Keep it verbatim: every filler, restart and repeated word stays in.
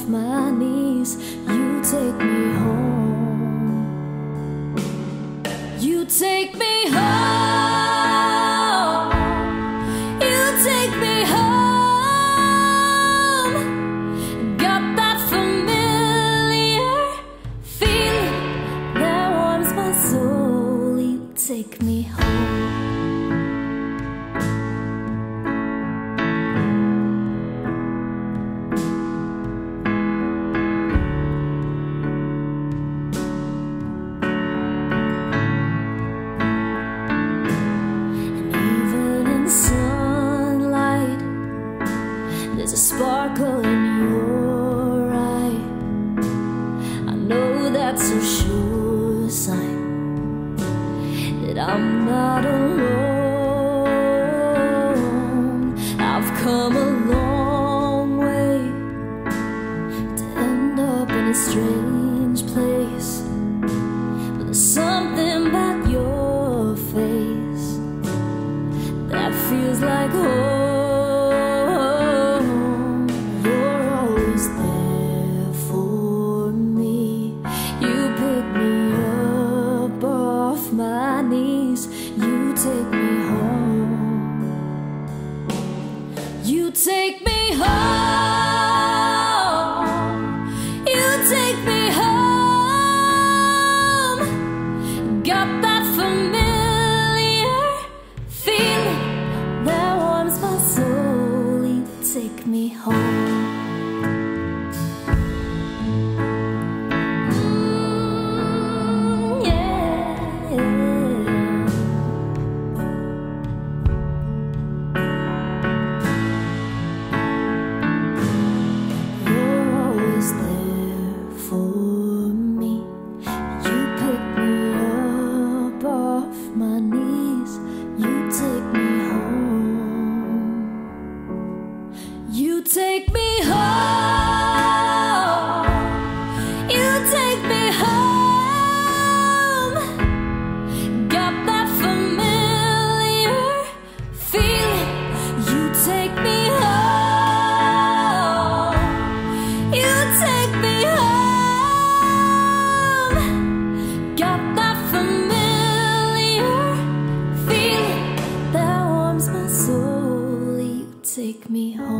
my knees. You take me home. You take me home. You take me home. Got that familiar feeling that warms my soul. You take me home. There's a sparkle in your eye. I know that's a sure sign that I'm not alone. I've come a long way to end up in a strange place, but there's something about your face that feels like home. My knees, you take me home. You take me home. You take me home. Got that familiar feeling that warms my soul. You take me home. My knees, you take me home. You take me home. You take me home. Got that familiar feeling. You take me home. You take me home. Got that familiar my soul, you take me home.